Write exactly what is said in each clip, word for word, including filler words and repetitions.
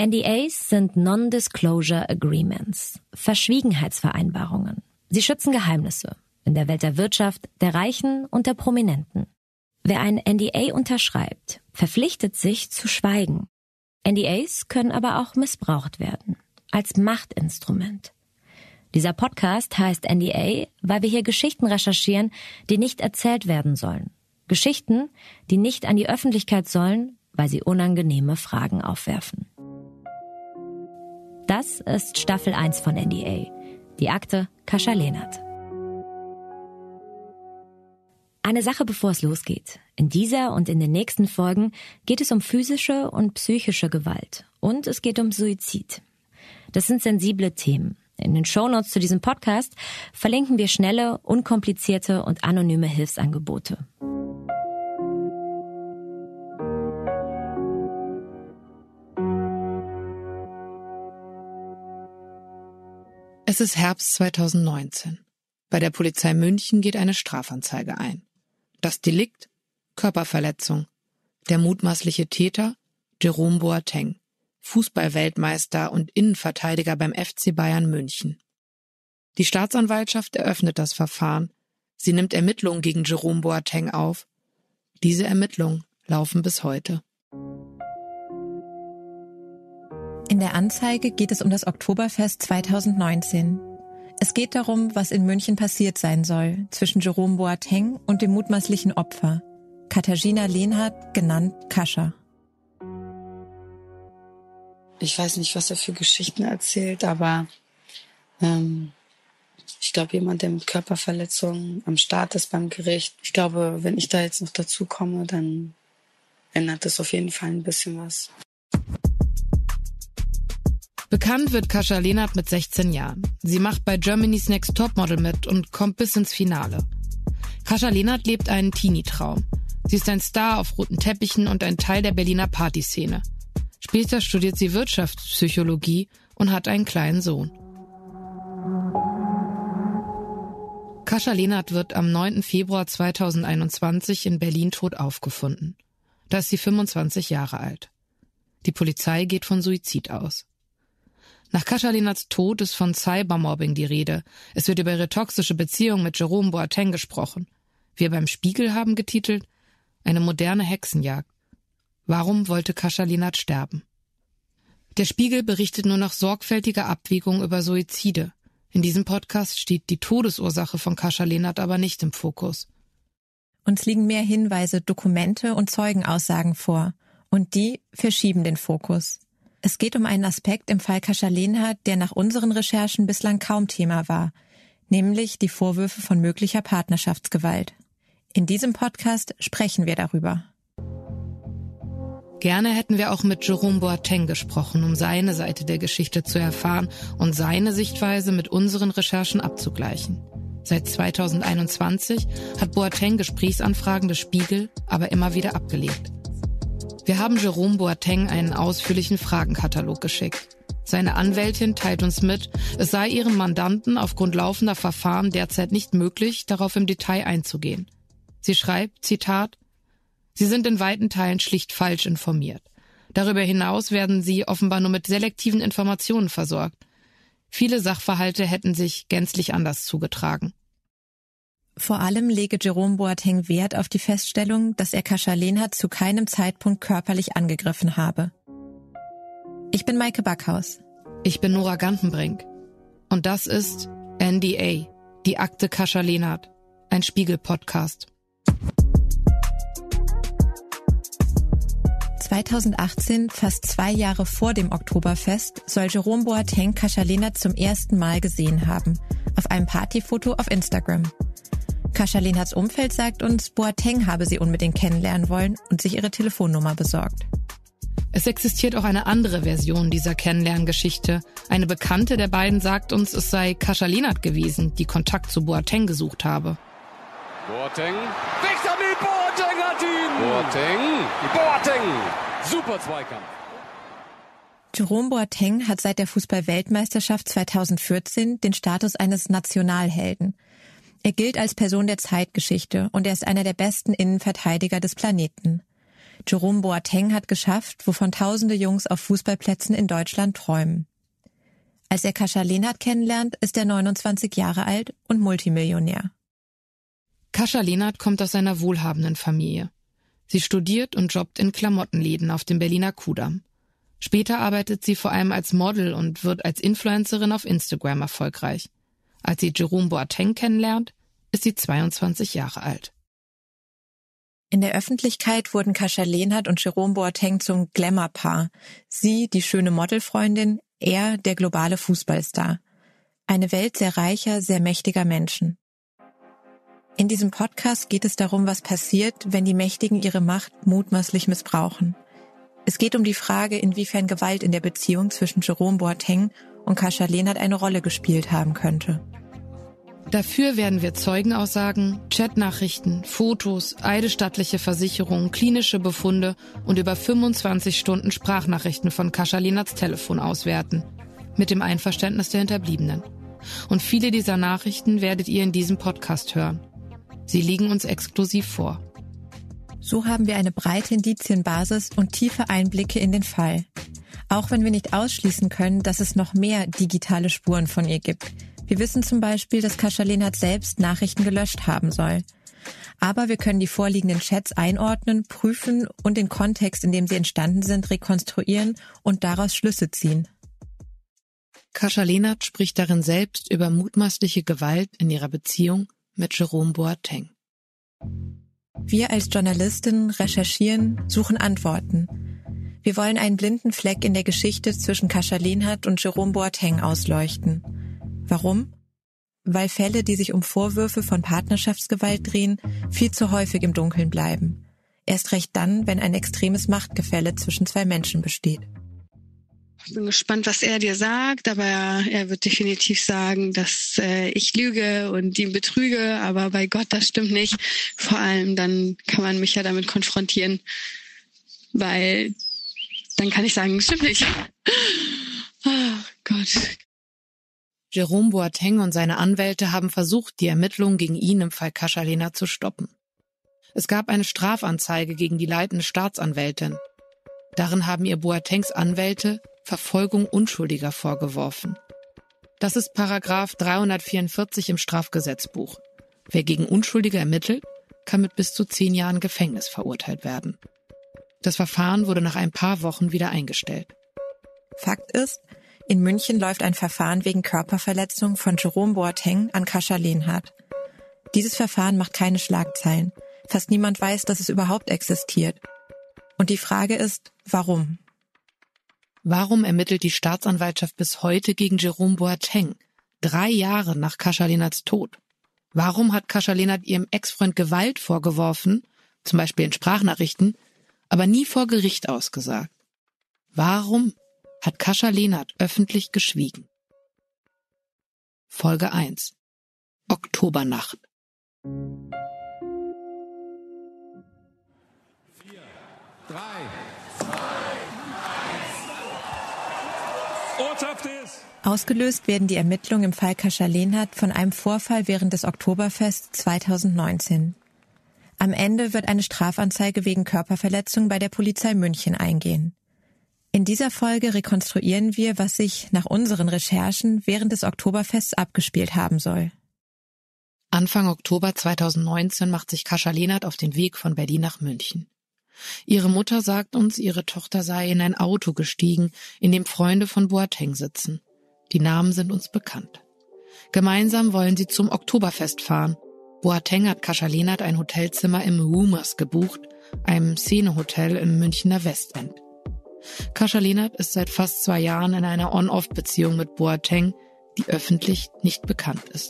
N D As sind Non-Disclosure Agreements, Verschwiegenheitsvereinbarungen. Sie schützen Geheimnisse in der Welt der Wirtschaft, der Reichen und der Prominenten. Wer ein N D A unterschreibt, verpflichtet sich zu schweigen. N D As können aber auch missbraucht werden, als Machtinstrument. Dieser Podcast heißt N D A, weil wir hier Geschichten recherchieren, die nicht erzählt werden sollen. Geschichten, die nicht an die Öffentlichkeit sollen, weil sie unangenehme Fragen aufwerfen. Das ist Staffel eins von N D A, die Akte Kasia Lehnert. Eine Sache, bevor es losgeht. In dieser und in den nächsten Folgen geht es um physische und psychische Gewalt. Und es geht um Suizid. Das sind sensible Themen. In den Shownotes zu diesem Podcast verlinken wir schnelle, unkomplizierte und anonyme Hilfsangebote. Es ist Herbst zweitausendneunzehn. Bei der Polizei München geht eine Strafanzeige ein. Das Delikt? Körperverletzung. Der mutmaßliche Täter? Jerome Boateng, Fußball-Weltmeister und Innenverteidiger beim F C Bayern München. Die Staatsanwaltschaft eröffnet das Verfahren. Sie nimmt Ermittlungen gegen Jerome Boateng auf. Diese Ermittlungen laufen bis heute. In der Anzeige geht es um das Oktoberfest zweitausendneunzehn. Es geht darum, was in München passiert sein soll zwischen Jerome Boateng und dem mutmaßlichen Opfer, Kasia Lehnert, genannt Kasia. Ich weiß nicht, was er für Geschichten erzählt, aber ähm, ich glaube, jemand, der mit Körperverletzungen am Start ist beim Gericht. Ich glaube, wenn ich da jetzt noch dazu komme, dann ändert das auf jeden Fall ein bisschen was. Bekannt wird Kasia Lehnert mit sechzehn Jahren. Sie macht bei Germany's Next Topmodel mit und kommt bis ins Finale. Kasia Lehnert lebt einen Teenie-Traum. Sie ist ein Star auf roten Teppichen und ein Teil der Berliner Partyszene. Später studiert sie Wirtschaftspsychologie und hat einen kleinen Sohn. Kasia Lehnert wird am neunten Februar zweitausendeinundzwanzig in Berlin tot aufgefunden. Da ist sie fünfundzwanzig Jahre alt. Die Polizei geht von Suizid aus. Nach Kasia Lehnerts Tod ist von Cybermobbing die Rede. Es wird über ihre toxische Beziehung mit Jerome Boateng gesprochen. Wir beim Spiegel haben getitelt: Eine moderne Hexenjagd. Warum wollte Kasia Lehnert sterben? Der Spiegel berichtet nur nach sorgfältiger Abwägung über Suizide. In diesem Podcast steht die Todesursache von Kasia Lehnert aber nicht im Fokus. Uns liegen mehr Hinweise, Dokumente und Zeugenaussagen vor. Und die verschieben den Fokus. Es geht um einen Aspekt im Fall Kasia Lehnert, der nach unseren Recherchen bislang kaum Thema war, nämlich die Vorwürfe von möglicher Partnerschaftsgewalt. In diesem Podcast sprechen wir darüber. Gerne hätten wir auch mit Jerome Boateng gesprochen, um seine Seite der Geschichte zu erfahren und seine Sichtweise mit unseren Recherchen abzugleichen. Seit zweitausendeinundzwanzig hat Boateng Gesprächsanfragen des Spiegel aber immer wieder abgelehnt. Wir haben Jerome Boateng einen ausführlichen Fragenkatalog geschickt. Seine Anwältin teilt uns mit, es sei ihrem Mandanten aufgrund laufender Verfahren derzeit nicht möglich, darauf im Detail einzugehen. Sie schreibt, Zitat, Sie sind in weiten Teilen schlicht falsch informiert. Darüber hinaus werden sie offenbar nur mit selektiven Informationen versorgt. Viele Sachverhalte hätten sich gänzlich anders zugetragen. Vor allem lege Jerome Boateng Wert auf die Feststellung, dass er Kasia Lehnert zu keinem Zeitpunkt körperlich angegriffen habe. Ich bin Maike Backhaus. Ich bin Nora Gantenbrink. Und das ist N D A, die Akte Kasia Lehnert, ein Spiegel-Podcast. zweitausendachtzehn, fast zwei Jahre vor dem Oktoberfest, soll Jerome Boateng Kasia Lehnert zum ersten Mal gesehen haben, auf einem Partyfoto auf Instagram. Kasia Lehnerts Umfeld sagt uns, Boateng habe sie unbedingt kennenlernen wollen und sich ihre Telefonnummer besorgt. Es existiert auch eine andere Version dieser Kennenlerngeschichte. Eine Bekannte der beiden sagt uns, es sei Kasia Lehnert gewesen, die Kontakt zu Boateng gesucht habe. Boateng. Benjamin Boateng hat ihn! Boateng. Boateng. Super Zweikampf. Jerome Boateng hat seit der Fußball-Weltmeisterschaft zweitausendvierzehn den Status eines Nationalhelden. Er gilt als Person der Zeitgeschichte und er ist einer der besten Innenverteidiger des Planeten. Jerome Boateng hat geschafft, wovon tausende Jungs auf Fußballplätzen in Deutschland träumen. Als er Kasia Lehnhardt kennenlernt, ist er neunundzwanzig Jahre alt und Multimillionär. Kasia Lehnhardt kommt aus einer wohlhabenden Familie. Sie studiert und jobbt in Klamottenläden auf dem Berliner Kudamm. Später arbeitet sie vor allem als Model und wird als Influencerin auf Instagram erfolgreich. Als sie Jerome Boateng kennenlernt, ist sie zweiundzwanzig Jahre alt. In der Öffentlichkeit wurden Kasia Lehnhardt und Jerome Boateng zum Glamour-Paar. Sie, die schöne Modelfreundin, er, der globale Fußballstar. Eine Welt sehr reicher, sehr mächtiger Menschen. In diesem Podcast geht es darum, was passiert, wenn die Mächtigen ihre Macht mutmaßlich missbrauchen. Es geht um die Frage, inwiefern Gewalt in der Beziehung zwischen Jerome Boateng und Kasia Lehnhardt eine Rolle gespielt haben könnte. Dafür werden wir Zeugenaussagen, Chatnachrichten, Fotos, eidesstattliche Versicherungen, klinische Befunde und über fünfundzwanzig Stunden Sprachnachrichten von Kasia Lehnhardts Telefon auswerten. Mit dem Einverständnis der Hinterbliebenen. Und viele dieser Nachrichten werdet ihr in diesem Podcast hören. Sie liegen uns exklusiv vor. So haben wir eine breite Indizienbasis und tiefe Einblicke in den Fall. Auch wenn wir nicht ausschließen können, dass es noch mehr digitale Spuren von ihr gibt. Wir wissen zum Beispiel, dass Kasia Lehnhardt selbst Nachrichten gelöscht haben soll. Aber wir können die vorliegenden Chats einordnen, prüfen und den Kontext, in dem sie entstanden sind, rekonstruieren und daraus Schlüsse ziehen. Kasia Lehnhardt spricht darin selbst über mutmaßliche Gewalt in ihrer Beziehung mit Jerome Boateng. Wir als Journalistinnen recherchieren, suchen Antworten. Wir wollen einen blinden Fleck in der Geschichte zwischen Kasia Lehnhardt und Jerome Boateng ausleuchten. Warum? Weil Fälle, die sich um Vorwürfe von Partnerschaftsgewalt drehen, viel zu häufig im Dunkeln bleiben. Erst recht dann, wenn ein extremes Machtgefälle zwischen zwei Menschen besteht. Ich bin gespannt, was er dir sagt, aber er wird definitiv sagen, dass äh, ich lüge und ihn betrüge, aber bei Gott, das stimmt nicht. Vor allem dann kann man mich ja damit konfrontieren, weil dann kann ich sagen, das stimmt nicht. Oh Gott. Jerome Boateng und seine Anwälte haben versucht, die Ermittlungen gegen ihn im Fall Kasia Lehnhardt zu stoppen. Es gab eine Strafanzeige gegen die leitende Staatsanwältin. Darin haben ihr Boatengs Anwälte Verfolgung Unschuldiger vorgeworfen. Das ist Paragraph dreihundertvierundvierzig im Strafgesetzbuch. Wer gegen Unschuldige ermittelt, kann mit bis zu zehn Jahren Gefängnis verurteilt werden. Das Verfahren wurde nach ein paar Wochen wieder eingestellt. Fakt ist, in München läuft ein Verfahren wegen Körperverletzung von Jerome Boateng an Kasia Lehnhardt. Dieses Verfahren macht keine Schlagzeilen. Fast niemand weiß, dass es überhaupt existiert. Und die Frage ist, warum? Warum ermittelt die Staatsanwaltschaft bis heute gegen Jerome Boateng, drei Jahre nach Kasia Lehnhardts Tod? Warum hat Kasia Lehnhardt ihrem Ex-Freund Gewalt vorgeworfen, zum Beispiel in Sprachnachrichten, aber nie vor Gericht ausgesagt? Warum hat Kasia Lehnhardt öffentlich geschwiegen? Folge eins. Oktobernacht. Vier, drei, Ausgelöst werden die Ermittlungen im Fall Kasia Lehnhardt von einem Vorfall während des Oktoberfests zweitausendneunzehn. Am Ende wird eine Strafanzeige wegen Körperverletzung bei der Polizei München eingehen. In dieser Folge rekonstruieren wir, was sich nach unseren Recherchen während des Oktoberfests abgespielt haben soll. Anfang Oktober zweitausendneunzehn macht sich Kasia Lehnhardt auf den Weg von Berlin nach München. Ihre Mutter sagt uns, ihre Tochter sei in ein Auto gestiegen, in dem Freunde von Boateng sitzen. Die Namen sind uns bekannt. Gemeinsam wollen sie zum Oktoberfest fahren. Boateng hat Kasia Lehnhardt ein Hotelzimmer im Rumors gebucht, einem Szenehotel im Münchner Westend. Kasia Lehnhardt ist seit fast zwei Jahren in einer On-Off-Beziehung mit Boateng, die öffentlich nicht bekannt ist.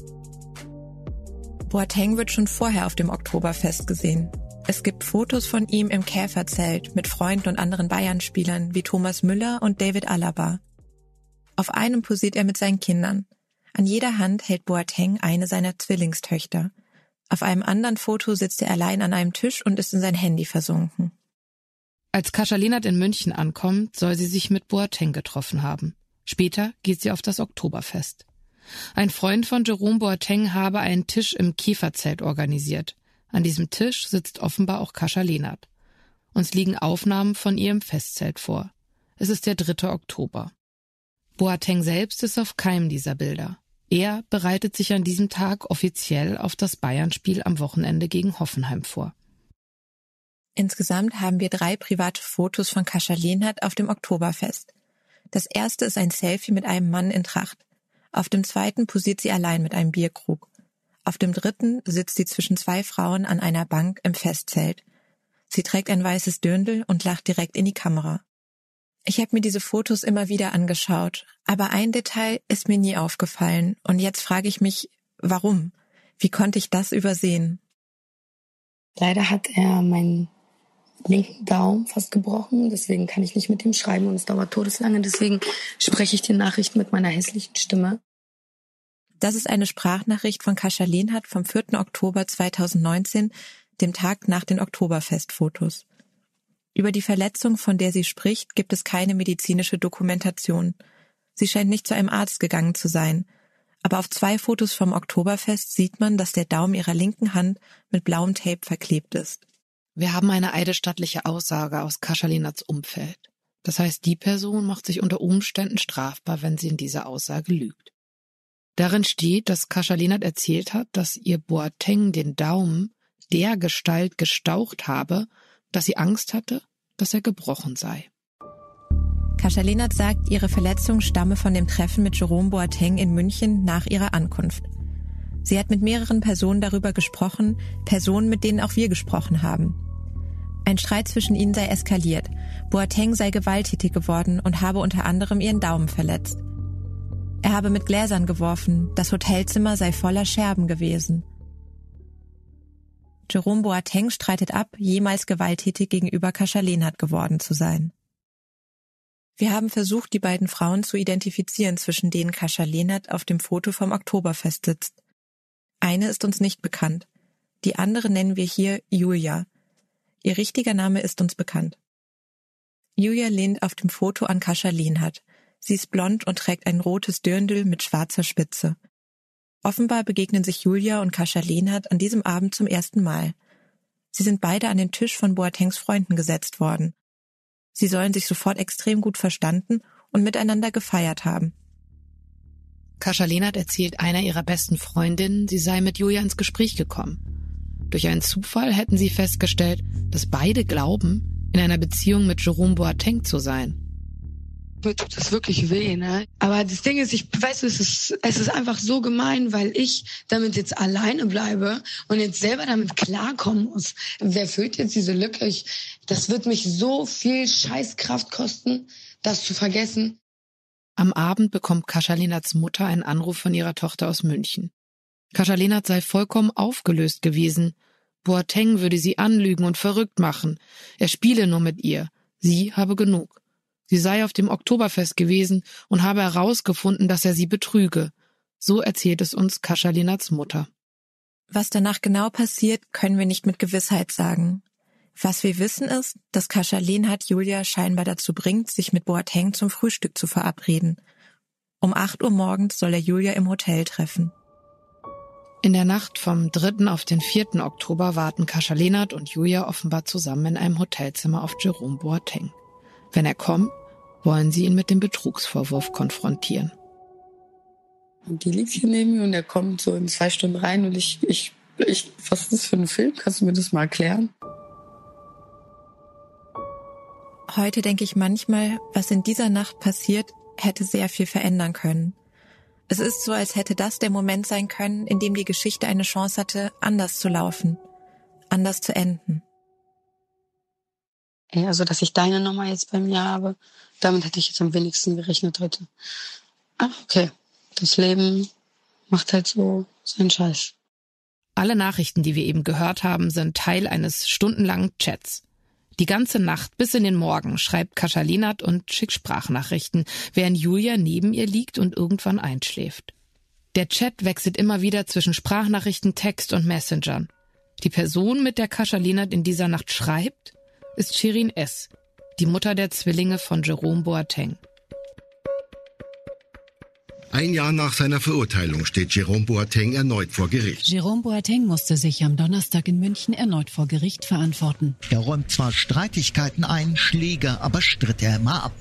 Boateng wird schon vorher auf dem Oktoberfest gesehen. Es gibt Fotos von ihm im Käferzelt mit Freunden und anderen Bayern-Spielern wie Thomas Müller und David Alaba. Auf einem posiert er mit seinen Kindern. An jeder Hand hält Boateng eine seiner Zwillingstöchter. Auf einem anderen Foto sitzt er allein an einem Tisch und ist in sein Handy versunken. Als Kasia Lehnhardt in München ankommt, soll sie sich mit Boateng getroffen haben. Später geht sie auf das Oktoberfest. Ein Freund von Jerome Boateng habe einen Tisch im Käferzelt organisiert. An diesem Tisch sitzt offenbar auch Kasia Lehnhardt. Uns liegen Aufnahmen von ihr im Festzelt vor. Es ist der dritte Oktober. Boateng selbst ist auf keinem dieser Bilder. Er bereitet sich an diesem Tag offiziell auf das Bayern-Spiel am Wochenende gegen Hoffenheim vor. Insgesamt haben wir drei private Fotos von Kasia Lehnhardt auf dem Oktoberfest. Das erste ist ein Selfie mit einem Mann in Tracht. Auf dem zweiten posiert sie allein mit einem Bierkrug. Auf dem dritten sitzt sie zwischen zwei Frauen an einer Bank im Festzelt. Sie trägt ein weißes Dirndl und lacht direkt in die Kamera. Ich habe mir diese Fotos immer wieder angeschaut, aber ein Detail ist mir nie aufgefallen und jetzt frage ich mich, warum? Wie konnte ich das übersehen? Leider hat er meinen linken Daumen fast gebrochen, deswegen kann ich nicht mit ihm schreiben und es dauert todeslange, deswegen spreche ich die Nachricht mit meiner hässlichen Stimme. Das ist eine Sprachnachricht von Kasia Lehnhardt vom vierten Oktober zweitausendneunzehn, dem Tag nach den Oktoberfestfotos. Über die Verletzung, von der sie spricht, gibt es keine medizinische Dokumentation. Sie scheint nicht zu einem Arzt gegangen zu sein. Aber auf zwei Fotos vom Oktoberfest sieht man, dass der Daumen ihrer linken Hand mit blauem Tape verklebt ist. Wir haben eine eidesstattliche Aussage aus Kasia Lehnhardts Umfeld. Das heißt, die Person macht sich unter Umständen strafbar, wenn sie in dieser Aussage lügt. Darin steht, dass Kasia Lehnhardt erzählt hat, dass ihr Boateng den Daumen dergestalt gestaucht habe, dass sie Angst hatte, dass er gebrochen sei. Kasia Lehnhardt sagt, ihre Verletzung stamme von dem Treffen mit Jerome Boateng in München nach ihrer Ankunft. Sie hat mit mehreren Personen darüber gesprochen, Personen, mit denen auch wir gesprochen haben. Ein Streit zwischen ihnen sei eskaliert. Boateng sei gewalttätig geworden und habe unter anderem ihren Daumen verletzt. Er habe mit Gläsern geworfen, das Hotelzimmer sei voller Scherben gewesen. Jerome Boateng streitet ab, jemals gewalttätig gegenüber Kasia Lehnhardt geworden zu sein. Wir haben versucht, die beiden Frauen zu identifizieren, zwischen denen Kasia Lehnhardt auf dem Foto vom Oktoberfest sitzt. Eine ist uns nicht bekannt. Die andere nennen wir hier Julia. Ihr richtiger Name ist uns bekannt. Julia lehnt auf dem Foto an Kasia Lehnhardt. Sie ist blond und trägt ein rotes Dirndl mit schwarzer Spitze. Offenbar begegnen sich Julia und Kasia Lehnhardt an diesem Abend zum ersten Mal. Sie sind beide an den Tisch von Boatengs Freunden gesetzt worden. Sie sollen sich sofort extrem gut verstanden und miteinander gefeiert haben. Kasia Lehnhardt erzählt einer ihrer besten Freundinnen, sie sei mit Julia ins Gespräch gekommen. Durch einen Zufall hätten sie festgestellt, dass beide glauben, in einer Beziehung mit Jerome Boateng zu sein. Mir tut das wirklich weh, ne? Aber das Ding ist, ich weiß, es ist, es ist einfach so gemein, weil ich damit jetzt alleine bleibe und jetzt selber damit klarkommen muss. Wer füllt jetzt diese Lücke? Ich, das wird mich so viel Scheißkraft kosten, das zu vergessen. Am Abend bekommt Kasia Lehnhardts Mutter einen Anruf von ihrer Tochter aus München. Kasia Lehnhardt sei vollkommen aufgelöst gewesen. Boateng würde sie anlügen und verrückt machen. Er spiele nur mit ihr. Sie habe genug. Sie sei auf dem Oktoberfest gewesen und habe herausgefunden, dass er sie betrüge. So erzählt es uns Kasia Lehnhardts Mutter. Was danach genau passiert, können wir nicht mit Gewissheit sagen. Was wir wissen ist, dass Kasia Lehnhardt Julia scheinbar dazu bringt, sich mit Boateng zum Frühstück zu verabreden. Um acht Uhr morgens soll er Julia im Hotel treffen. In der Nacht vom dritten auf den vierten Oktober warten Kasia Lehnhardt und Julia offenbar zusammen in einem Hotelzimmer auf Jerome Boateng. Wenn er kommt, wollen sie ihn mit dem Betrugsvorwurf konfrontieren. Und die liegt hier neben mir und er kommt so in zwei Stunden rein und ich, ich, ich, was ist das für ein Film? Kannst du mir das mal erklären? Heute denke ich manchmal, was in dieser Nacht passiert, hätte sehr viel verändern können. Es ist so, als hätte das der Moment sein können, in dem die Geschichte eine Chance hatte, anders zu laufen, anders zu enden. Ey, also, dass ich deine Nummer jetzt bei mir habe, damit hätte ich jetzt am wenigsten gerechnet heute. Ach, okay. Das Leben macht halt so seinen Scheiß. Alle Nachrichten, die wir eben gehört haben, sind Teil eines stundenlangen Chats. Die ganze Nacht bis in den Morgen schreibt Kasia Lehnhardt und schickt Sprachnachrichten, während Julia neben ihr liegt und irgendwann einschläft. Der Chat wechselt immer wieder zwischen Sprachnachrichten, Text und Messengern. Die Person, mit der Kasia Lehnhardt in dieser Nacht schreibt, ist Shirin S., die Mutter der Zwillinge von Jerome Boateng. Ein Jahr nach seiner Verurteilung steht Jerome Boateng erneut vor Gericht. Jerome Boateng musste sich am Donnerstag in München erneut vor Gericht verantworten. Er räumt zwar Streitigkeiten ein, Schläge aber stritt er immer ab.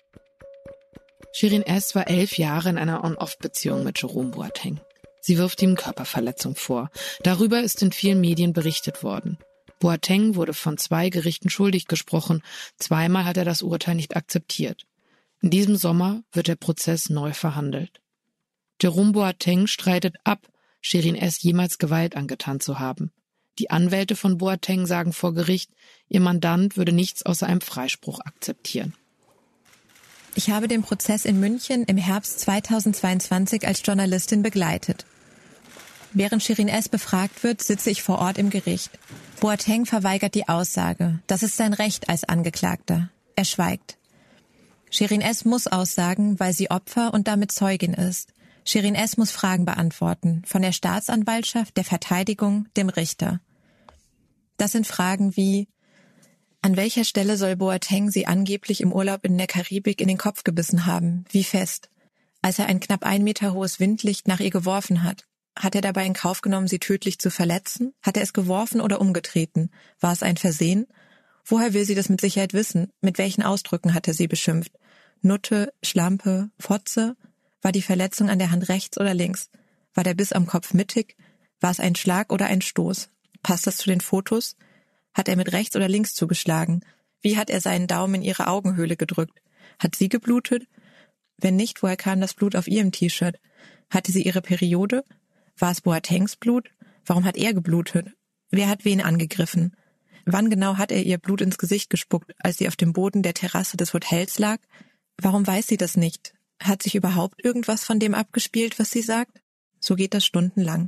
Shirin S. war elf Jahre in einer On-Off-Beziehung mit Jerome Boateng. Sie wirft ihm Körperverletzung vor. Darüber ist in vielen Medien berichtet worden. Boateng wurde von zwei Gerichten schuldig gesprochen. Zweimal hat er das Urteil nicht akzeptiert. In diesem Sommer wird der Prozess neu verhandelt. Jerome Boateng streitet ab, Shirin S. jemals Gewalt angetan zu haben. Die Anwälte von Boateng sagen vor Gericht, ihr Mandant würde nichts außer einem Freispruch akzeptieren. Ich habe den Prozess in München im Herbst zweitausendzweiundzwanzig als Journalistin begleitet. Während Shirin S. befragt wird, sitze ich vor Ort im Gericht. Boateng verweigert die Aussage. Das ist sein Recht als Angeklagter. Er schweigt. Shirin S. muss aussagen, weil sie Opfer und damit Zeugin ist. Shirin S. muss Fragen beantworten, von der Staatsanwaltschaft, der Verteidigung, dem Richter. Das sind Fragen wie: An welcher Stelle soll Boateng sie angeblich im Urlaub in der Karibik in den Kopf gebissen haben? Wie fest? Als er ein knapp ein Meter hohes Windlicht nach ihr geworfen hat, hat er dabei in Kauf genommen, sie tödlich zu verletzen? Hat er es geworfen oder umgetreten? War es ein Versehen? Woher will sie das mit Sicherheit wissen? Mit welchen Ausdrücken hat er sie beschimpft? Nutte, Schlampe, Fotze? War die Verletzung an der Hand rechts oder links? War der Biss am Kopf mittig? War es ein Schlag oder ein Stoß? Passt das zu den Fotos? Hat er mit rechts oder links zugeschlagen? Wie hat er seinen Daumen in ihre Augenhöhle gedrückt? Hat sie geblutet? Wenn nicht, woher kam das Blut auf ihrem T-Shirt? Hatte sie ihre Periode? War es Boatengs Blut? Warum hat er geblutet? Wer hat wen angegriffen? Wann genau hat er ihr Blut ins Gesicht gespuckt, als sie auf dem Boden der Terrasse des Hotels lag? Warum weiß sie das nicht? Hat sich überhaupt irgendwas von dem abgespielt, was sie sagt? So geht das stundenlang.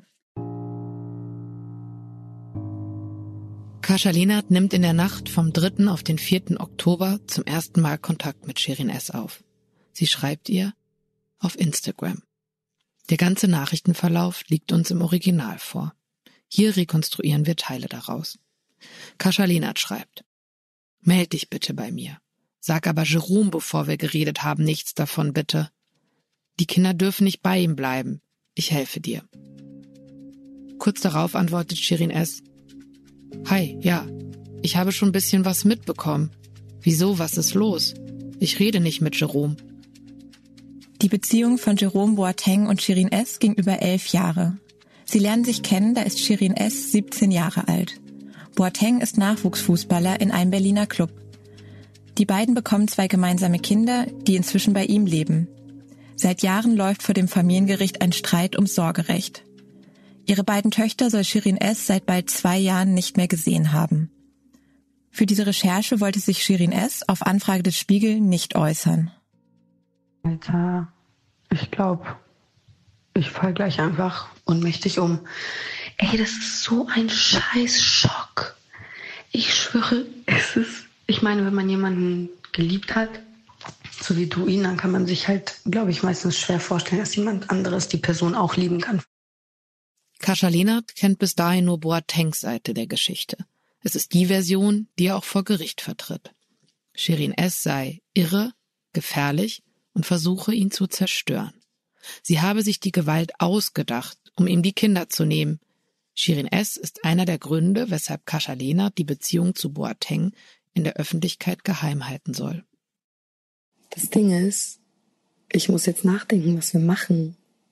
Kasia Lehnert nimmt in der Nacht vom dritten auf den vierten Oktober zum ersten Mal Kontakt mit Shirin S. auf. Sie schreibt ihr auf Instagram. Der ganze Nachrichtenverlauf liegt uns im Original vor. Hier rekonstruieren wir Teile daraus. Kasia Lehnert schreibt: Meld dich bitte bei mir. Sag aber Jerome, bevor wir geredet haben, nichts davon, bitte. Die Kinder dürfen nicht bei ihm bleiben. Ich helfe dir. Kurz darauf antwortet Shirin S. Hi, ja, ich habe schon ein bisschen was mitbekommen. Wieso, was ist los? Ich rede nicht mit Jerome. Die Beziehung von Jerome Boateng und Shirin S. ging über elf Jahre. Sie lernen sich kennen, da ist Shirin S. siebzehn Jahre alt. Boateng ist Nachwuchsfußballer in einem Berliner Club. Die beiden bekommen zwei gemeinsame Kinder, die inzwischen bei ihm leben. Seit Jahren läuft vor dem Familiengericht ein Streit ums Sorgerecht. Ihre beiden Töchter soll Shirin S. seit bald zwei Jahren nicht mehr gesehen haben. Für diese Recherche wollte sich Shirin S. auf Anfrage des Spiegel nicht äußern. Alter, ich glaube, ich fall gleich einfach ohnmächtig um. Ey, das ist so ein scheiß Schock. Ich schwöre, es ist... Ich meine, wenn man jemanden geliebt hat, so wie du ihn, dann kann man sich halt, glaube ich, meistens schwer vorstellen, dass jemand anderes die Person auch lieben kann. Kasia Lehnert kennt bis dahin nur Boatengs Seite der Geschichte. Es ist die Version, die er auch vor Gericht vertritt. Shirin S. sei irre, gefährlich und versuche, ihn zu zerstören. Sie habe sich die Gewalt ausgedacht, um ihm die Kinder zu nehmen. Shirin S. ist einer der Gründe, weshalb Kasia Lehnert die Beziehung zu Boateng in der Öffentlichkeit geheim halten soll. Das Ding ist, ich muss jetzt nachdenken, was wir machen.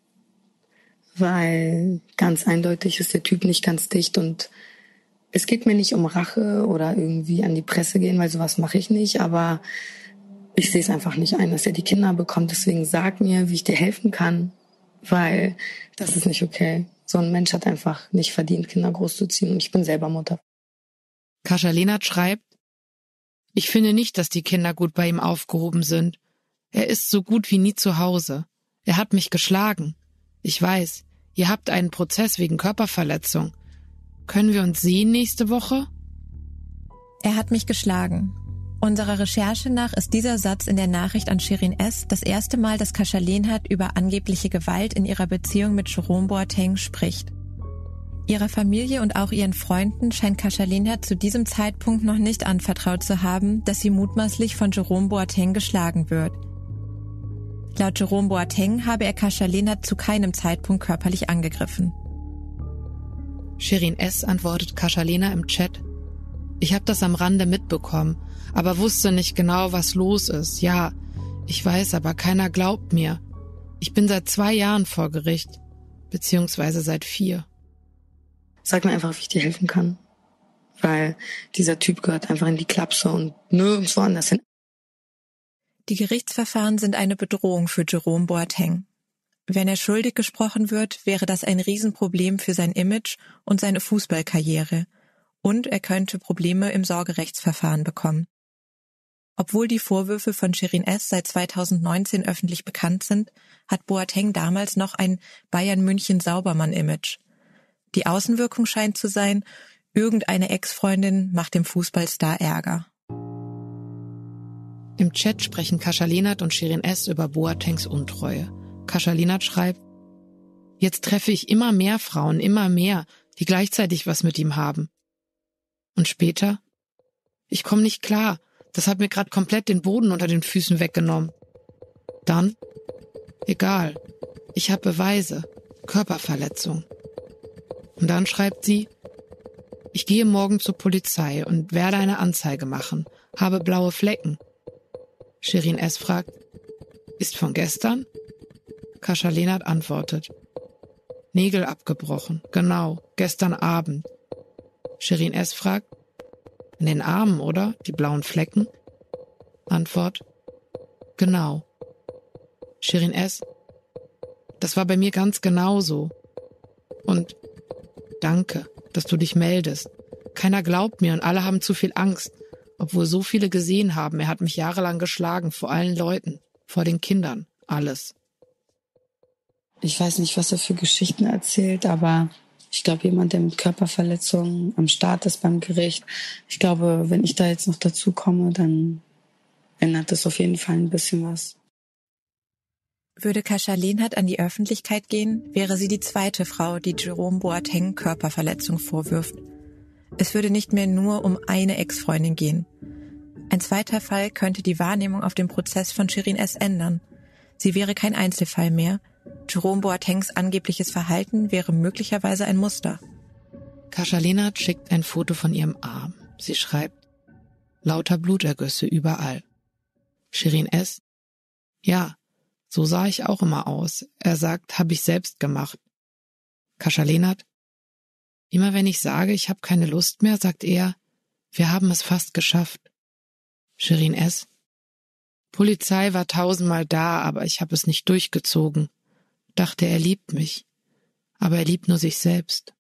Weil ganz eindeutig ist der Typ nicht ganz dicht und es geht mir nicht um Rache oder irgendwie an die Presse gehen, weil sowas mache ich nicht, aber ich sehe es einfach nicht ein, dass er die Kinder bekommt. Deswegen sag mir, wie ich dir helfen kann, weil das ist nicht okay. So ein Mensch hat einfach nicht verdient, Kinder großzuziehen und ich bin selber Mutter. Kasia Lehnert schreibt: Ich finde nicht, dass die Kinder gut bei ihm aufgehoben sind. Er ist so gut wie nie zu Hause. Er hat mich geschlagen. Ich weiß, ihr habt einen Prozess wegen Körperverletzung. Können wir uns sehen nächste Woche? Er hat mich geschlagen. Unserer Recherche nach ist dieser Satz in der Nachricht an Shirin S. das erste Mal, dass Kasia Lehnert über angebliche Gewalt in ihrer Beziehung mit Jerome Boateng spricht. Ihrer Familie und auch ihren Freunden scheint Kasia Lehnert zu diesem Zeitpunkt noch nicht anvertraut zu haben, dass sie mutmaßlich von Jerome Boateng geschlagen wird. Laut Jerome Boateng habe er Kascha Lehnert zu keinem Zeitpunkt körperlich angegriffen. Shirin S. antwortet Kascha Lehnert im Chat: Ich habe das am Rande mitbekommen, aber wusste nicht genau, was los ist. Ja, ich weiß, aber keiner glaubt mir. Ich bin seit zwei Jahren vor Gericht, beziehungsweise seit vier. Sag mir einfach, wie ich dir helfen kann. Weil dieser Typ gehört einfach in die Klapse und nirgendwo anders hin. Die Gerichtsverfahren sind eine Bedrohung für Jerome Boateng. Wenn er schuldig gesprochen wird, wäre das ein Riesenproblem für sein Image und seine Fußballkarriere. Und er könnte Probleme im Sorgerechtsverfahren bekommen. Obwohl die Vorwürfe von Shirin S. seit zweitausendneunzehn öffentlich bekannt sind, hat Boateng damals noch ein Bayern-München-Saubermann-Image. Die Außenwirkung scheint zu sein, irgendeine Ex-Freundin macht dem Fußballstar Ärger. Im Chat sprechen Kascha Lehnert und Shirin S. über Boatengs Untreue. Kascha Lehnert schreibt: Jetzt treffe ich immer mehr Frauen, immer mehr, die gleichzeitig was mit ihm haben. Und später: Ich komme nicht klar, das hat mir gerade komplett den Boden unter den Füßen weggenommen. Dann: Egal, ich habe Beweise, Körperverletzung. Und dann schreibt sie: Ich gehe morgen zur Polizei und werde eine Anzeige machen, habe blaue Flecken. Shirin S. fragt: Ist von gestern? Kascha Lehnert antwortet: Nägel abgebrochen, genau, gestern Abend. Shirin S. fragt: An den Armen, oder? Die blauen Flecken? Antwort: Genau. Shirin S.: Das war bei mir ganz genauso. Und danke, dass du dich meldest. Keiner glaubt mir und alle haben zu viel Angst, obwohl so viele gesehen haben, er hat mich jahrelang geschlagen, vor allen Leuten, vor den Kindern, alles. Ich weiß nicht, was er für Geschichten erzählt, aber ich glaube, jemand, der mit Körperverletzungen am Start ist beim Gericht, ich glaube, wenn ich da jetzt noch dazu komme, dann ändert das auf jeden Fall ein bisschen was. Würde Kascha Lehnert an die Öffentlichkeit gehen, wäre sie die zweite Frau, die Jerome Boateng Körperverletzung vorwirft. Es würde nicht mehr nur um eine Ex-Freundin gehen. Ein zweiter Fall könnte die Wahrnehmung auf den Prozess von Shirin S. ändern. Sie wäre kein Einzelfall mehr. Jerome Boatengs angebliches Verhalten wäre möglicherweise ein Muster. Kascha Lehnert schickt ein Foto von ihrem Arm. Sie schreibt: Lauter Blutergüsse überall. Shirin S.: Ja, so sah ich auch immer aus. Er sagt, habe ich selbst gemacht. Kascha Lehnert: Immer wenn ich sage, ich habe keine Lust mehr, sagt er, wir haben es fast geschafft. Shirin S.: Polizei war tausendmal da, aber ich habe es nicht durchgezogen. Dachte, er liebt mich. Aber er liebt nur sich selbst.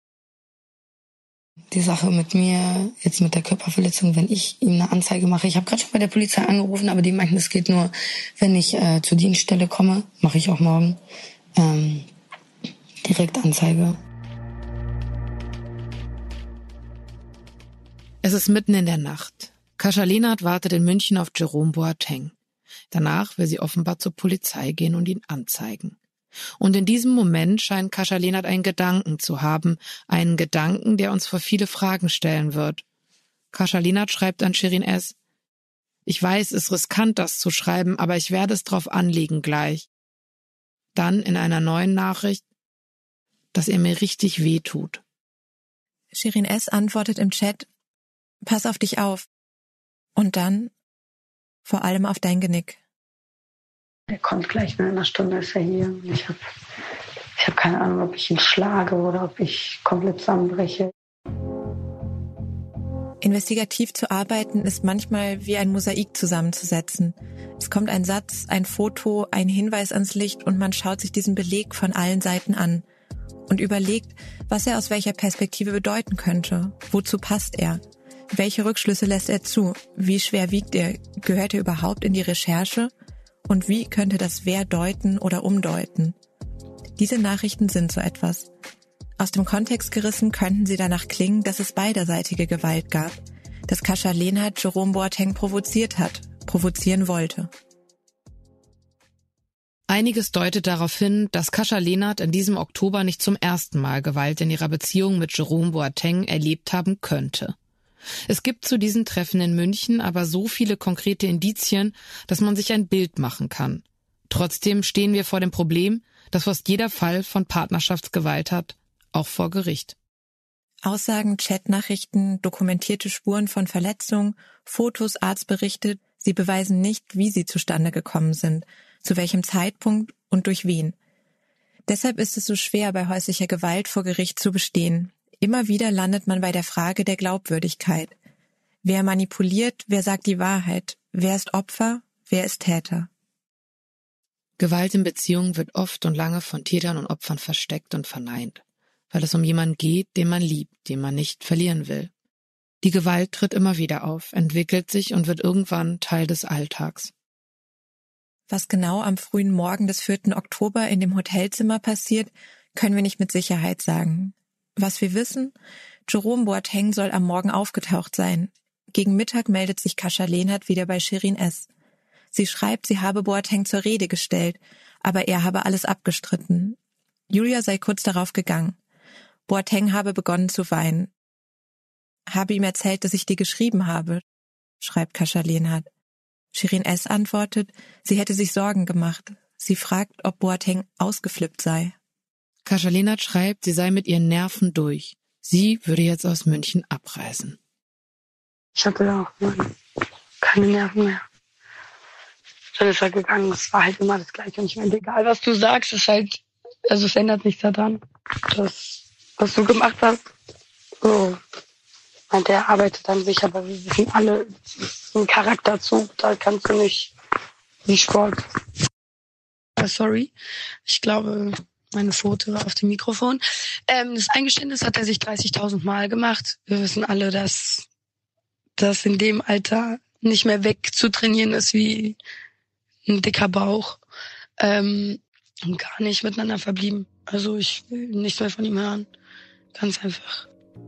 Die Sache mit mir, jetzt mit der Körperverletzung, wenn ich ihm eine Anzeige mache, ich habe gerade schon bei der Polizei angerufen, aber die meinten, es geht nur, wenn ich äh, zur Dienststelle komme, mache ich auch morgen, ähm, direkt Anzeige. Es ist mitten in der Nacht. Kascha Lehnert wartet in München auf Jerome Boateng. Danach will sie offenbar zur Polizei gehen und ihn anzeigen. Und in diesem Moment scheint Kascha Lehnert einen Gedanken zu haben, einen Gedanken, der uns vor viele Fragen stellen wird. Kascha Lehnert schreibt an Shirin S.: Ich weiß, es ist riskant, das zu schreiben, aber ich werde es drauf anlegen gleich. Dann in einer neuen Nachricht, dass er mir richtig wehtut. Shirin S. antwortet im Chat: Pass auf dich auf. Und dann vor allem auf dein Genick. Er kommt gleich, in einer Stunde ist er hier. Ich habe ich hab keine Ahnung, ob ich ihn schlage oder ob ich komplett zusammenbreche. Investigativ zu arbeiten ist manchmal wie ein Mosaik zusammenzusetzen. Es kommt ein Satz, ein Foto, ein Hinweis ans Licht und man schaut sich diesen Beleg von allen Seiten an und überlegt, was er aus welcher Perspektive bedeuten könnte. Wozu passt er? Welche Rückschlüsse lässt er zu? Wie schwer wiegt er? Gehört er überhaupt in die Recherche? Und wie könnte das Wer deuten oder umdeuten? Diese Nachrichten sind so etwas. Aus dem Kontext gerissen könnten sie danach klingen, dass es beiderseitige Gewalt gab, dass Kascha Lehnert Jerome Boateng provoziert hat, provozieren wollte. Einiges deutet darauf hin, dass Kascha Lehnert in diesem Oktober nicht zum ersten Mal Gewalt in ihrer Beziehung mit Jerome Boateng erlebt haben könnte. Es gibt zu diesen Treffen in München aber so viele konkrete Indizien, dass man sich ein Bild machen kann. Trotzdem stehen wir vor dem Problem, das fast jeder Fall von Partnerschaftsgewalt hat, auch vor Gericht. Aussagen, Chatnachrichten, dokumentierte Spuren von Verletzungen, Fotos, Arztberichte, sie beweisen nicht, wie sie zustande gekommen sind, zu welchem Zeitpunkt und durch wen. Deshalb ist es so schwer, bei häuslicher Gewalt vor Gericht zu bestehen. Immer wieder landet man bei der Frage der Glaubwürdigkeit. Wer manipuliert, wer sagt die Wahrheit? Wer ist Opfer, wer ist Täter? Gewalt in Beziehungen wird oft und lange von Tätern und Opfern versteckt und verneint, weil es um jemanden geht, den man liebt, den man nicht verlieren will. Die Gewalt tritt immer wieder auf, entwickelt sich und wird irgendwann Teil des Alltags. Was genau am frühen Morgen des vierten Oktober in dem Hotelzimmer passiert, können wir nicht mit Sicherheit sagen. Was wir wissen, Jerome Boateng soll am Morgen aufgetaucht sein. Gegen Mittag meldet sich Kascha Lehnert wieder bei Shirin S. Sie schreibt, sie habe Boateng zur Rede gestellt, aber er habe alles abgestritten. Julia sei kurz darauf gegangen. Boateng habe begonnen zu weinen. Habe ihm erzählt, dass ich dir geschrieben habe, schreibt Kascha Lehnert. Shirin S. antwortet, sie hätte sich Sorgen gemacht. Sie fragt, ob Boateng ausgeflippt sei. Kascha Lehnert schreibt, sie sei mit ihren Nerven durch. Sie würde jetzt aus München abreisen. Ich hatte auch keine Nerven mehr. Dann ist er gegangen, es war halt immer das Gleiche. Und ich meine, egal was du sagst, ist halt, also es ändert nichts daran. Das, was du gemacht hast, so, meinte er, arbeitet an sich, aber wir wissen alle, es ist ein Charakterzug, da kannst du nicht, wie Sport. Sorry, ich glaube, meine Pfote war auf dem Mikrofon. Ähm, das Eingeständnis hat er sich dreißigtausend Mal gemacht. Wir wissen alle, dass das in dem Alter nicht mehr wegzutrainieren ist wie ein dicker Bauch. Ähm, und gar nicht miteinander verblieben. Also ich will nichts mehr von ihm hören. Ganz einfach.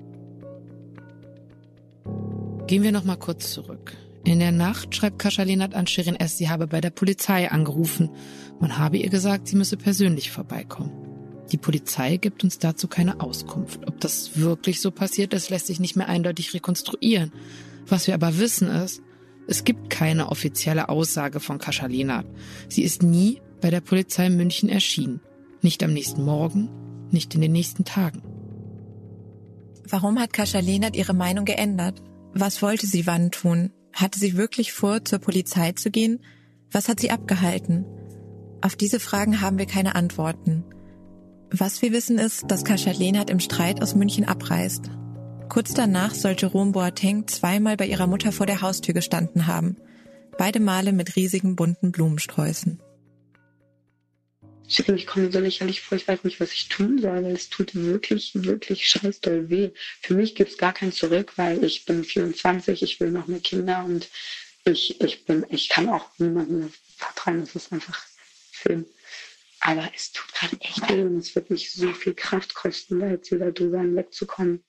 Gehen wir noch mal kurz zurück. In der Nacht schreibt Kascha Lehnert an Shirin S., sie habe bei der Polizei angerufen. Man habe ihr gesagt, sie müsse persönlich vorbeikommen. Die Polizei gibt uns dazu keine Auskunft. Ob das wirklich so passiert ist, lässt sich nicht mehr eindeutig rekonstruieren. Was wir aber wissen ist, es gibt keine offizielle Aussage von Kascha Lehnert. Sie ist nie bei der Polizei München erschienen. Nicht am nächsten Morgen, nicht in den nächsten Tagen. Warum hat Kascha Lehnert ihre Meinung geändert? Was wollte sie wann tun? Hatte sie wirklich vor, zur Polizei zu gehen? Was hat sie abgehalten? Auf diese Fragen haben wir keine Antworten. Was wir wissen ist, dass Kascha Lehnert im Streit aus München abreist. Kurz danach soll Jerome Boateng zweimal bei ihrer Mutter vor der Haustür gestanden haben. Beide Male mit riesigen bunten Blumensträußen. Ich komme mir so lächerlich vor, ich weiß nicht, was ich tun soll, weil es tut wirklich, wirklich scheiß doll weh. Für mich gibt es gar kein Zurück, weil ich bin vierundzwanzig, ich will noch mehr Kinder und ich, ich bin, ich kann auch niemandem vertrauen, das ist einfach Film. Aber es tut gerade echt weh und es wird mich so viel Kraft kosten, da jetzt wieder drüber hinwegzukommen.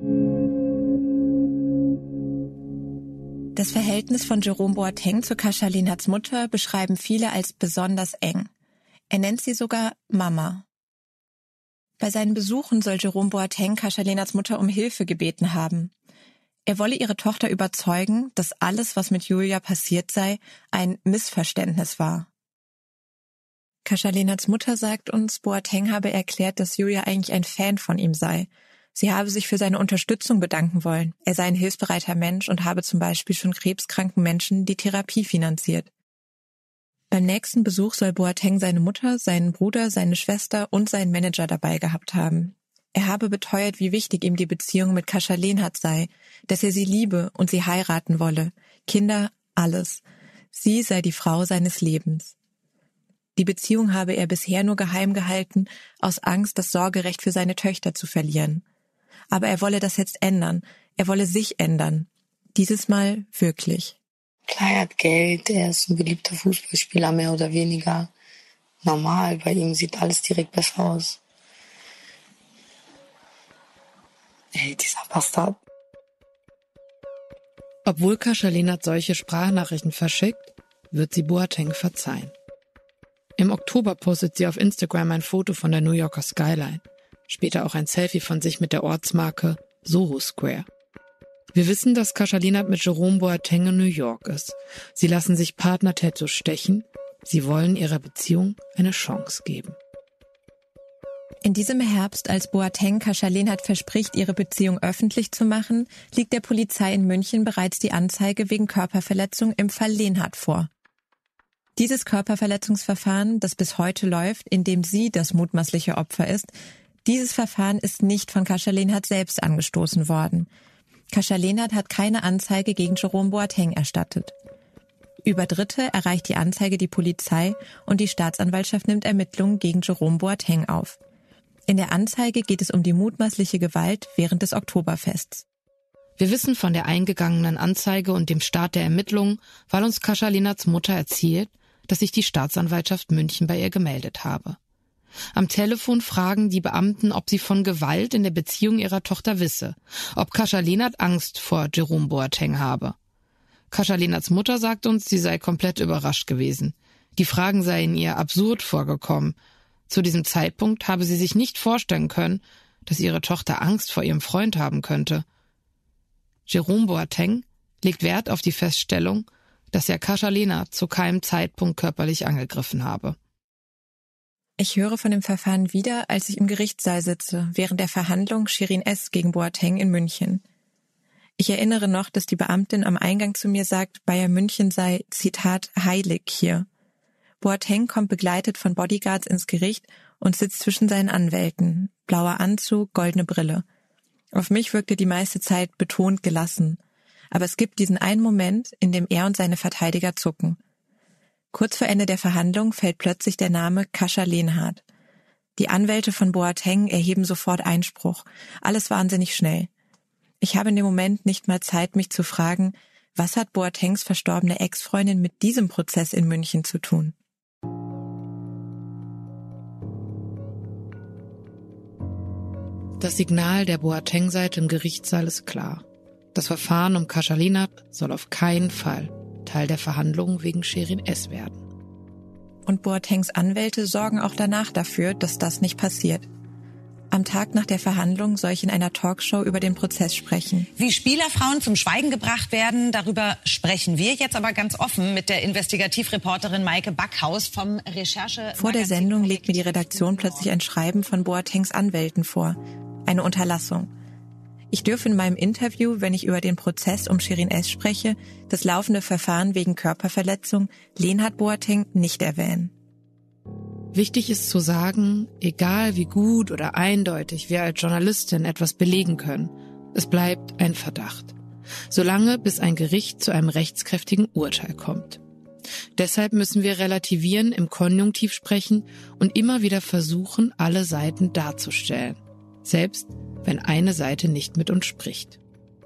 Das Verhältnis von Jerome Boateng zu Kascha Lehnerts Mutter beschreiben viele als besonders eng. Er nennt sie sogar Mama. Bei seinen Besuchen soll Jerome Boateng Kascha Lehnerts Mutter um Hilfe gebeten haben. Er wolle ihre Tochter überzeugen, dass alles, was mit Julia passiert sei, ein Missverständnis war. Kascha Lehnerts Mutter sagt uns, Boateng habe erklärt, dass Julia eigentlich ein Fan von ihm sei. Sie habe sich für seine Unterstützung bedanken wollen. Er sei ein hilfsbereiter Mensch und habe zum Beispiel schon krebskranken Menschen die Therapie finanziert. Beim nächsten Besuch soll Boateng seine Mutter, seinen Bruder, seine Schwester und seinen Manager dabei gehabt haben. Er habe beteuert, wie wichtig ihm die Beziehung mit Kascha Lehnert sei, dass er sie liebe und sie heiraten wolle. Kinder, alles. Sie sei die Frau seines Lebens. Die Beziehung habe er bisher nur geheim gehalten, aus Angst, das Sorgerecht für seine Töchter zu verlieren. Aber er wolle das jetzt ändern. Er wolle sich ändern. Dieses Mal wirklich. Klar, er hat Geld, er ist ein beliebter Fußballspieler, mehr oder weniger. Normal, bei ihm sieht alles direkt besser aus. Ey, dieser Bastard. Obwohl Kascha Lehnert solche Sprachnachrichten verschickt, wird sie Boateng verzeihen. Im Oktober postet sie auf Instagram ein Foto von der New Yorker Skyline, später auch ein Selfie von sich mit der Ortsmarke Soho Square. Wir wissen, dass Kascha Lehnert mit Jerome Boateng in New York ist. Sie lassen sich Partner-Tattoos stechen Sie wollen ihrer Beziehung eine Chance geben. In diesem Herbst, als Boateng Kasia Lehnhardt verspricht, ihre Beziehung öffentlich zu machen, liegt der Polizei in München bereits die Anzeige wegen Körperverletzung im Fall Lehnhardt vor. Dieses Körperverletzungsverfahren, das bis heute läuft, in dem sie das mutmaßliche Opfer ist, dieses Verfahren ist nicht von Kasia Lehnhardt selbst angestoßen worden. Kasia Lehnhardt hat keine Anzeige gegen Jerome Boateng erstattet. Über Dritte erreicht die Anzeige die Polizei und die Staatsanwaltschaft nimmt Ermittlungen gegen Jerome Boateng auf. In der Anzeige geht es um die mutmaßliche Gewalt während des Oktoberfests. Wir wissen von der eingegangenen Anzeige und dem Start der Ermittlungen, weil uns Kasia Lehnhardts Mutter erzählt, dass sich die Staatsanwaltschaft München bei ihr gemeldet habe. Am Telefon fragen die Beamten, ob sie von Gewalt in der Beziehung ihrer Tochter wisse, ob Kasia Lehnhardt Angst vor Jerome Boateng habe. Kasia Lehnhardts Mutter sagt uns, sie sei komplett überrascht gewesen. Die Fragen seien ihr absurd vorgekommen. Zu diesem Zeitpunkt habe sie sich nicht vorstellen können, dass ihre Tochter Angst vor ihrem Freund haben könnte. Jerome Boateng legt Wert auf die Feststellung, dass er Kasia Lehnhardt zu keinem Zeitpunkt körperlich angegriffen habe. Ich höre von dem Verfahren wieder, als ich im Gerichtssaal sitze, während der Verhandlung Shirin S. gegen Boateng in München. Ich erinnere noch, dass die Beamtin am Eingang zu mir sagt, Bayern München sei, Zitat, heilig hier. Boateng kommt begleitet von Bodyguards ins Gericht und sitzt zwischen seinen Anwälten. Blauer Anzug, goldene Brille. Auf mich wirkte die meiste Zeit betont gelassen. Aber es gibt diesen einen Moment, in dem er und seine Verteidiger zucken. Kurz vor Ende der Verhandlung fällt plötzlich der Name Kasia Lehnhardt. Die Anwälte von Boateng erheben sofort Einspruch. Alles wahnsinnig schnell. Ich habe in dem Moment nicht mal Zeit, mich zu fragen, was hat Boatengs verstorbene Ex-Freundin mit diesem Prozess in München zu tun? Das Signal der Boateng-Seite im Gerichtssaal ist klar. Das Verfahren um Kasia Lehnhardt soll auf keinen Fall Teil der Verhandlungen wegen Shirin S. werden. Und Boatengs Anwälte sorgen auch danach dafür, dass das nicht passiert. Am Tag nach der Verhandlung soll ich in einer Talkshow über den Prozess sprechen. Wie Spielerfrauen zum Schweigen gebracht werden, darüber sprechen wir jetzt aber ganz offen mit der Investigativreporterin Maike Backhaus vom Recherche. Vor der Sendung legt mir die Redaktion plötzlich ein Schreiben von Boatengs Anwälten vor. Eine Unterlassung. Ich dürfe in meinem Interview, wenn ich über den Prozess um Shirin S. spreche, das laufende Verfahren wegen Körperverletzung Lehnhardt Boateng nicht erwähnen. Wichtig ist zu sagen, egal wie gut oder eindeutig wir als Journalistin etwas belegen können, es bleibt ein Verdacht. Solange bis ein Gericht zu einem rechtskräftigen Urteil kommt. Deshalb müssen wir relativieren, im Konjunktiv sprechen und immer wieder versuchen, alle Seiten darzustellen. Selbst wenn eine Seite nicht mit uns spricht.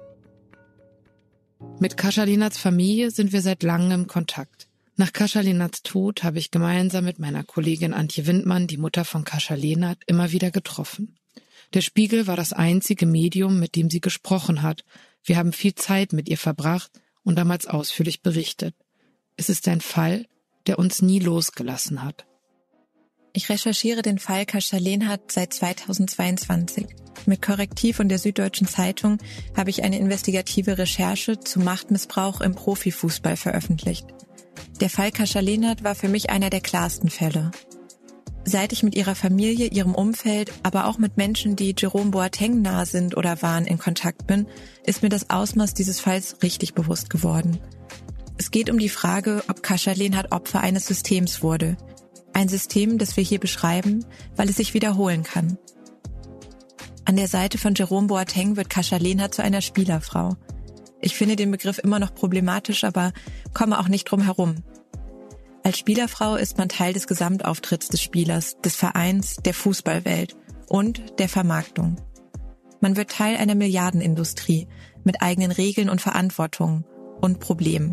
Mit Kasia Lehnhardts Familie sind wir seit langem im Kontakt. Nach Kasia Lehnhardts Tod habe ich gemeinsam mit meiner Kollegin Antje Windmann, die Mutter von Kasia Lehnhardt, immer wieder getroffen. Der Spiegel war das einzige Medium, mit dem sie gesprochen hat. Wir haben viel Zeit mit ihr verbracht und damals ausführlich berichtet. Es ist ein Fall, der uns nie losgelassen hat. Ich recherchiere den Fall Kasia Lehnhardt seit zweitausendzweiundzwanzig. Mit Korrektiv und der Süddeutschen Zeitung habe ich eine investigative Recherche zu Machtmissbrauch im Profifußball veröffentlicht. Der Fall Kasia Lehnhardt war für mich einer der klarsten Fälle. Seit ich mit ihrer Familie, ihrem Umfeld, aber auch mit Menschen, die Jerome Boateng nah sind oder waren, in Kontakt bin, ist mir das Ausmaß dieses Falls richtig bewusst geworden. Es geht um die Frage, ob Kasia Lehnhardt Opfer eines Systems wurde. Ein System, das wir hier beschreiben, weil es sich wiederholen kann. An der Seite von Jerome Boateng wird Kasia Lehnhardt zu einer Spielerfrau. Ich finde den Begriff immer noch problematisch, aber komme auch nicht drum herum. Als Spielerfrau ist man Teil des Gesamtauftritts des Spielers, des Vereins, der Fußballwelt und der Vermarktung. Man wird Teil einer Milliardenindustrie mit eigenen Regeln und Verantwortungen und Problemen.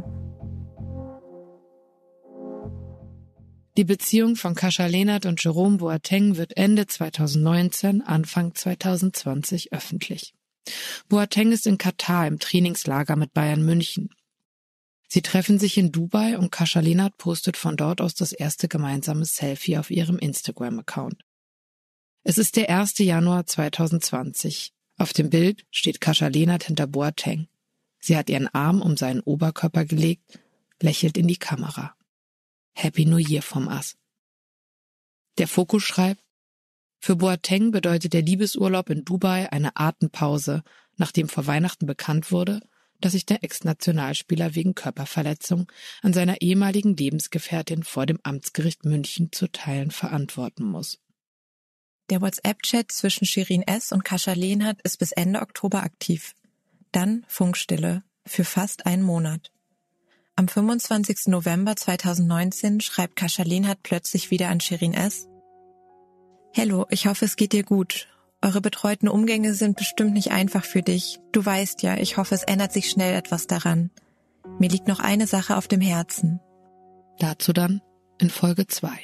Die Beziehung von Kasia Lehnhardt und Jerome Boateng wird Ende zweitausendneunzehn, Anfang zweitausendzwanzig öffentlich. Boateng ist in Katar im Trainingslager mit Bayern München. Sie treffen sich in Dubai und Kasia Lehnhardt postet von dort aus das erste gemeinsame Selfie auf ihrem Instagram-Account. Es ist der erste Januar zweitausendzwanzig. Auf dem Bild steht Kasia Lehnhardt hinter Boateng. Sie hat ihren Arm um seinen Oberkörper gelegt, lächelt in die Kamera. Happy New Year vom Ass. Der Fokus schreibt, für Boateng bedeutet der Liebesurlaub in Dubai eine Atempause, nachdem vor Weihnachten bekannt wurde, dass sich der Ex-Nationalspieler wegen Körperverletzung an seiner ehemaligen Lebensgefährtin vor dem Amtsgericht München zu Teilen verantworten muss. Der WhatsApp-Chat zwischen Shirin S. und Kasia Lehnhardt ist bis Ende Oktober aktiv. Dann Funkstille für fast einen Monat. Am fünfundzwanzigsten November zweitausendneunzehn schreibt Kasia Lehnhardt plötzlich wieder an Shirin S. Hello, ich hoffe, es geht dir gut. Eure betreuten Umgänge sind bestimmt nicht einfach für dich. Du weißt ja, ich hoffe, es ändert sich schnell etwas daran. Mir liegt noch eine Sache auf dem Herzen. Dazu dann in Folge zwei.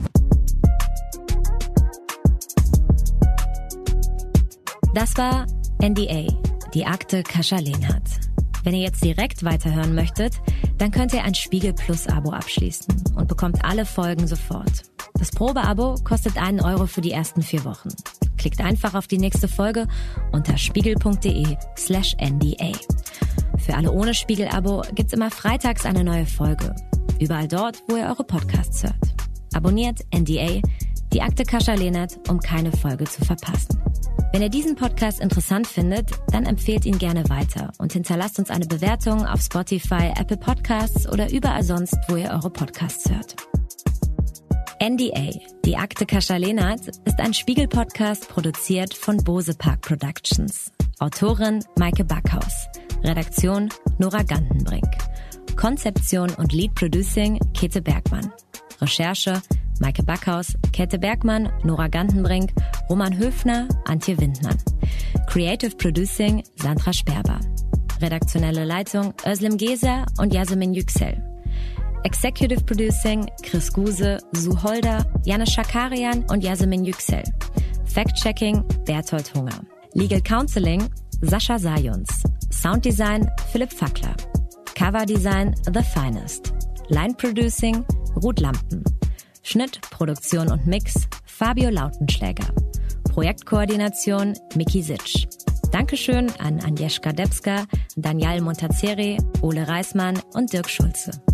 Das war N D A, die Akte Kasia Lehnhardt. Wenn ihr jetzt direkt weiterhören möchtet, dann könnt ihr ein Spiegel Plus Abo abschließen und bekommt alle Folgen sofort. Das Probeabo kostet einen Euro für die ersten vier Wochen. Klickt einfach auf die nächste Folge unter spiegel.de slash NDA. Für alle ohne Spiegel-Abo gibt's immer freitags eine neue Folge. Überall dort, wo ihr eure Podcasts hört. Abonniert N D A, die Akte Kasia Lehnhardt, um keine Folge zu verpassen. Wenn ihr diesen Podcast interessant findet, dann empfehlt ihn gerne weiter und hinterlasst uns eine Bewertung auf Spotify, Apple Podcasts oder überall sonst, wo ihr eure Podcasts hört. N D A, die Akte Kasia Lehnhardt, ist ein Spiegel-Podcast produziert von Bose Park Productions. Autorin Maike Backhaus. Redaktion Nora Gantenbrink. Konzeption und Lead Producing Käthe Bergmann. Recherche Maike Backhaus, Käthe Bergmann, Nora Gantenbrink, Roman Höfner, Antje Windmann. Creative Producing Sandra Sperber. Redaktionelle Leitung Özlem Gezer und Yasemin Yüksel. Executive Producing Chris Guse, Sue Holder, Janis Schakarian und Yasemin Yüksel. Fact-Checking Berthold Hunger. Legal Counseling Sascha Sayuns. Sounddesign Philipp Fackler. Cover Design The Finest. Line Producing Ruth Lampen. Schnitt, Produktion und Mix Fabio Lautenschläger. Projektkoordination Miki Sitsch. Dankeschön an Agnieszka Debska, Daniel Montazeri, Ole Reismann und Dirk Schulze.